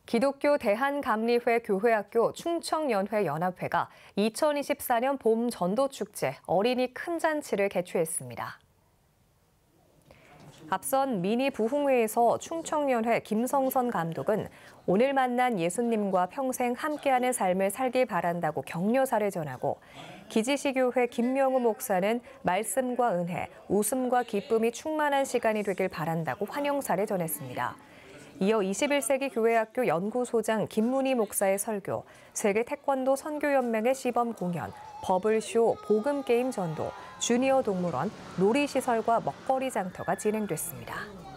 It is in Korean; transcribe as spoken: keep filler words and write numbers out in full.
기독교 대한감리회 교회학교 충청연회 연합회가 이천이십사 년 봄 전도축제 어린이 큰잔치를 개최했습니다. 앞선 미니 부흥회에서 충청연회 김성선 감독은 오늘 만난 예수님과 평생 함께하는 삶을 살길 바란다고 격려사를 전하고, 기지시교회 김명우 목사는 말씀과 은혜, 웃음과 기쁨이 충만한 시간이 되길 바란다고 환영사를 전했습니다. 이어 이십일 세기 교회학교 연구소장 김문희 목사의 설교, 세계 태권도 선교연맹의 시범 공연, 버블쇼, 복음게임 전도, 주니어 동물원, 놀이시설과 먹거리 장터가 진행됐습니다.